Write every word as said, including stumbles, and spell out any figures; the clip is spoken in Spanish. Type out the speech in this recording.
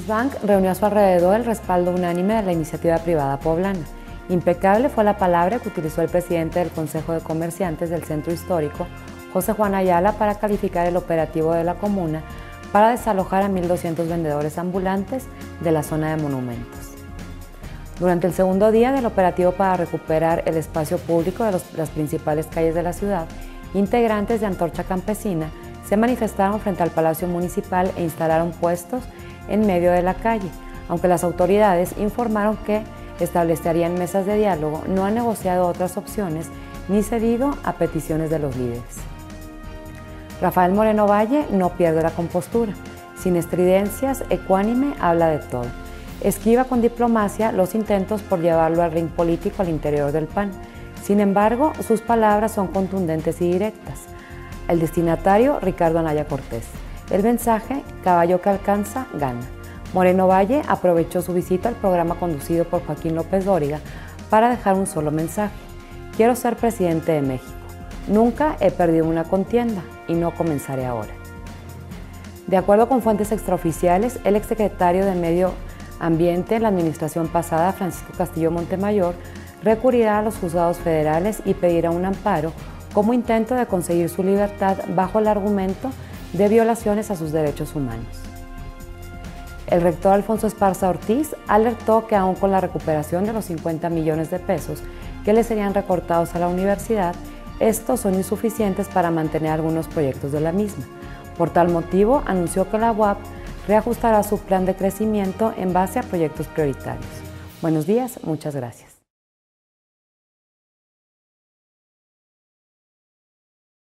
Bank reunió a su alrededor el respaldo unánime de la iniciativa privada poblana. Impecable fue la palabra que utilizó el presidente del Consejo de Comerciantes del Centro Histórico, José Juan Ayala, para calificar el operativo de la comuna para desalojar a mil doscientos vendedores ambulantes de la zona de monumentos. Durante el segundo día del operativo para recuperar el espacio público de los, las principales calles de la ciudad, integrantes de Antorcha Campesina se manifestaron frente al Palacio Municipal e instalaron puestos en medio de la calle, aunque las autoridades informaron que establecerían mesas de diálogo, no han negociado otras opciones ni cedido a peticiones de los líderes. Rafael Moreno Valle no pierde la compostura. Sin estridencias, ecuánime, habla de todo. Esquiva con diplomacia los intentos por llevarlo al ring político al interior del P A N. Sin embargo, sus palabras son contundentes y directas. El destinatario, Ricardo Anaya Cortés. El mensaje, caballo que alcanza, gana. Moreno Valle aprovechó su visita al programa conducido por Joaquín López Dóriga para dejar un solo mensaje. Quiero ser presidente de México. Nunca he perdido una contienda y no comenzaré ahora. De acuerdo con fuentes extraoficiales, el exsecretario de Medio Ambiente en la administración pasada, Francisco Castillo Montemayor, recurrirá a los juzgados federales y pedirá un amparo como intento de conseguir su libertad bajo el argumento de violaciones a sus derechos humanos. El rector Alfonso Esparza Ortiz alertó que aún con la recuperación de los cincuenta millones de pesos que le serían recortados a la universidad, estos son insuficientes para mantener algunos proyectos de la misma. Por tal motivo, anunció que la U A P reajustará su plan de crecimiento en base a proyectos prioritarios. Buenos días, muchas gracias.